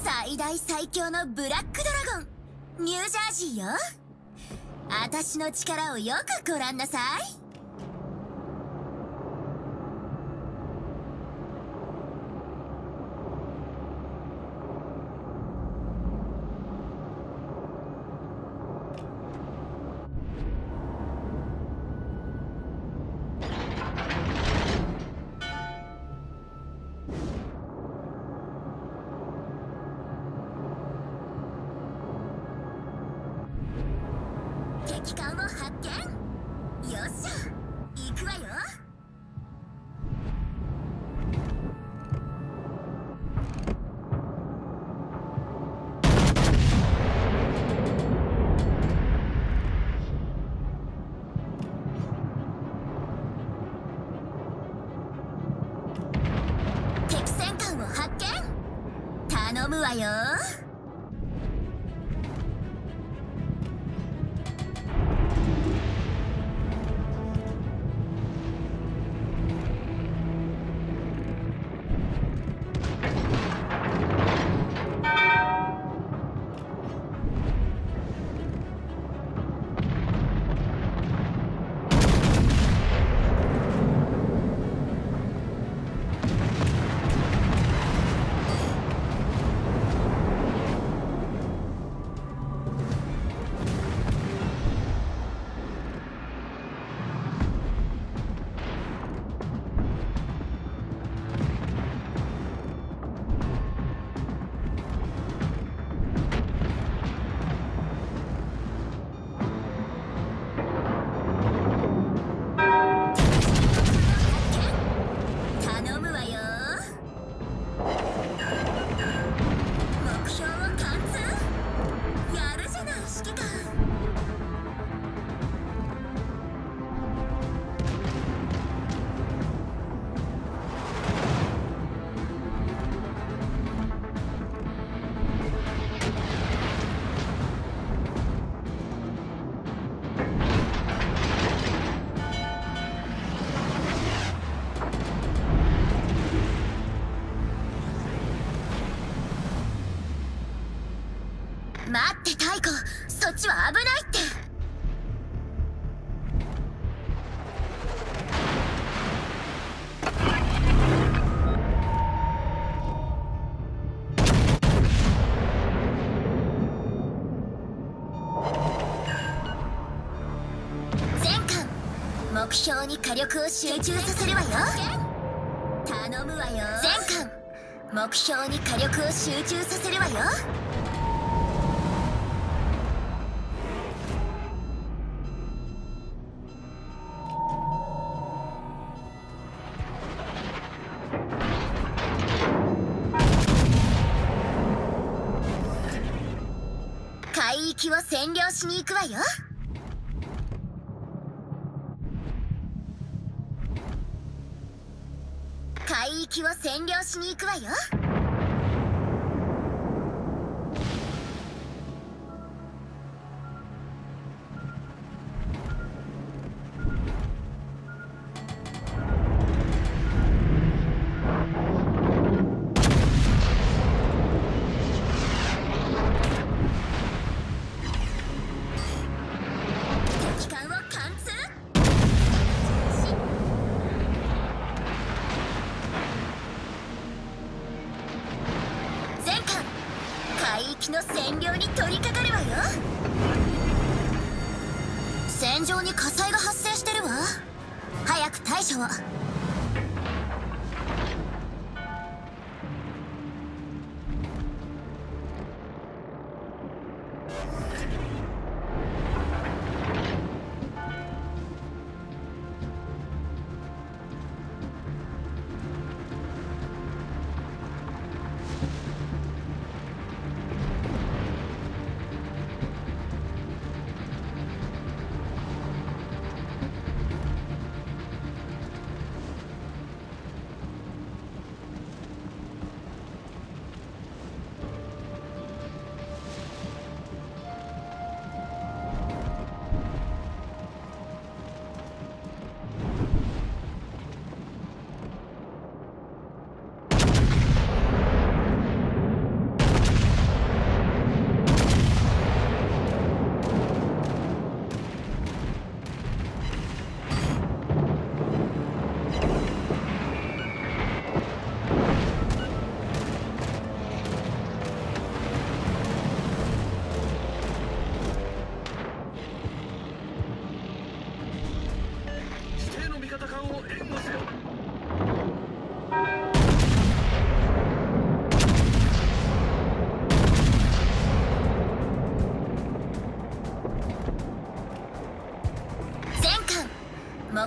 最大最強のブラックドラゴン、ニュージャージーよ。あたしの力をよくご覧なさい。敵艦を発見。よっしゃ、行くわよ。敵戦艦を発見。頼むわよ。待って太子、そっちは危ないって。全艦目標に火力を集中させるわよ。頼むわよ。全艦目標に火力を集中させるわよ。海域を占領しに行くわよ。海域を占領しに行くわよ。海域の占領に取り掛かるわよ。戦場に火災が発生してるわ。早く対処を。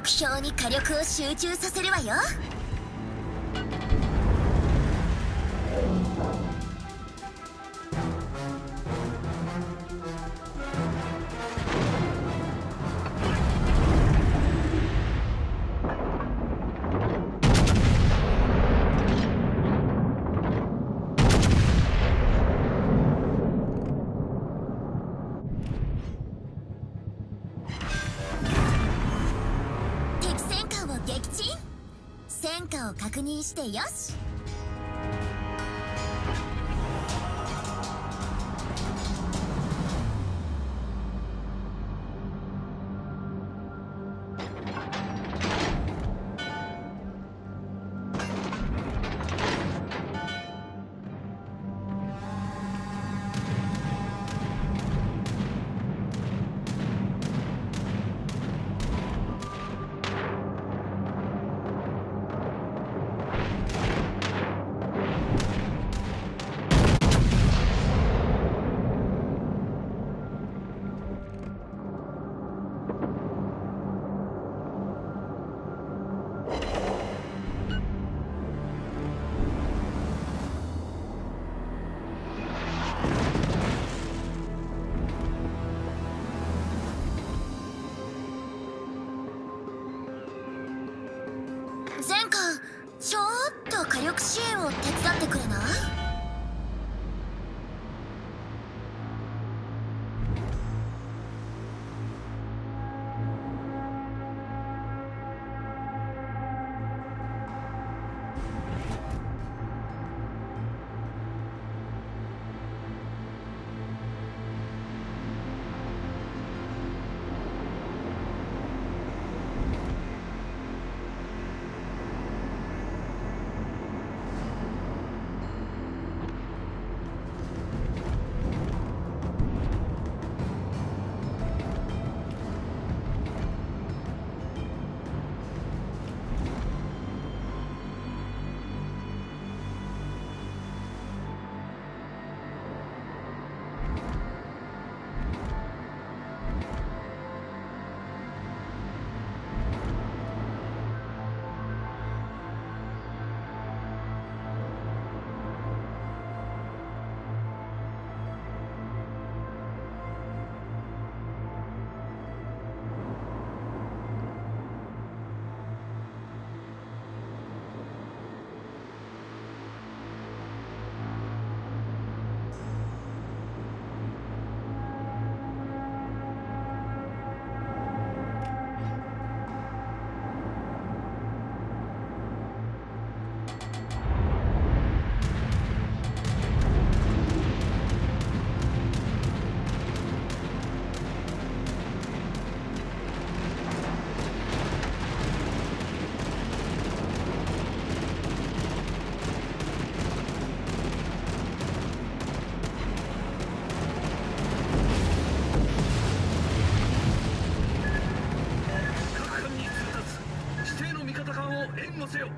目標に火力を集中させるわよ。戦果を確認してよし。前官、ちょっと火力支援を手伝ってくれない？ 援護せよ。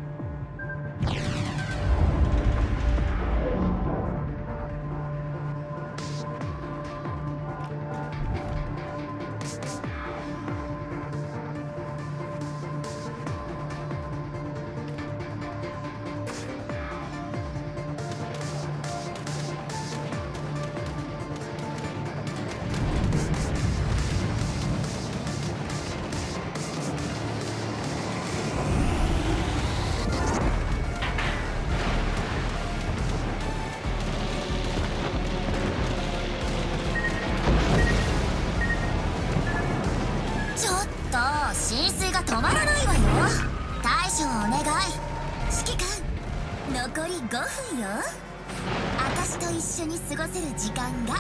浸水が止まらないわよ。対処をお願い。指揮官、残り5分よ。私と一緒に過ごせる時間が。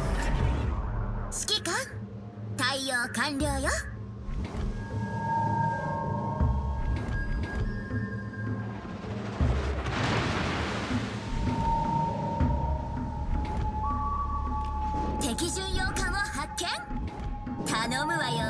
指揮官、対応完了よ。敵巡洋艦を発見。頼むわよ。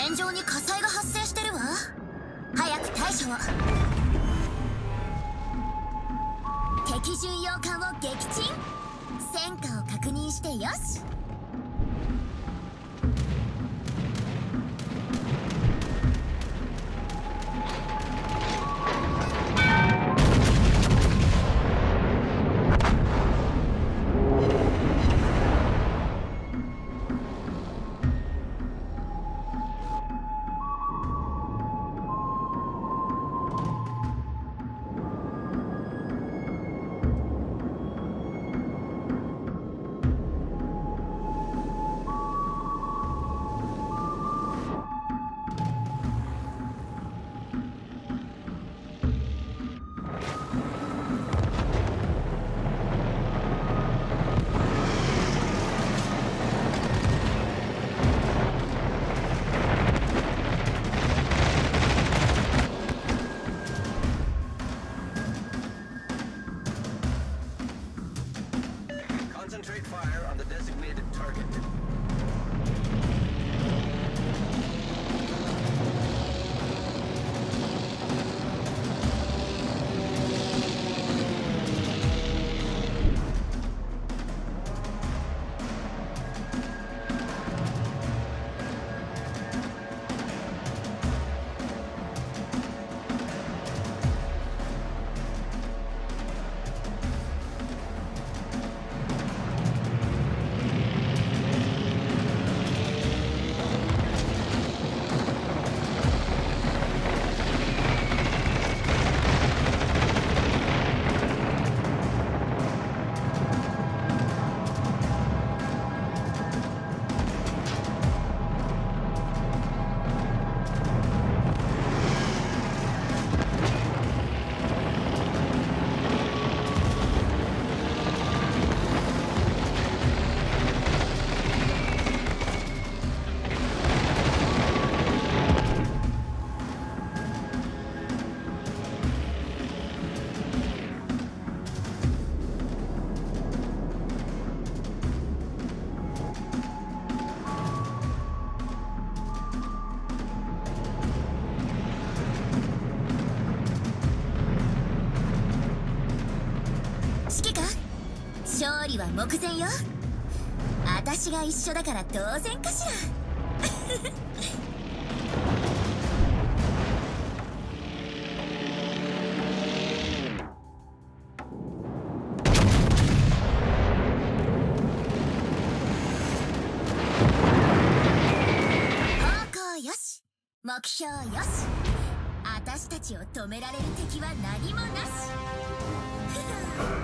戦場に火災が発生してるわ。早く対処を。敵巡洋艦を撃沈。戦果を確認してよし。 Concentrate fire on the designated target. 勝利は目前よ。私が一緒だから当然かしら。方向よし、目標よし。私たちを止められる敵は何もなし。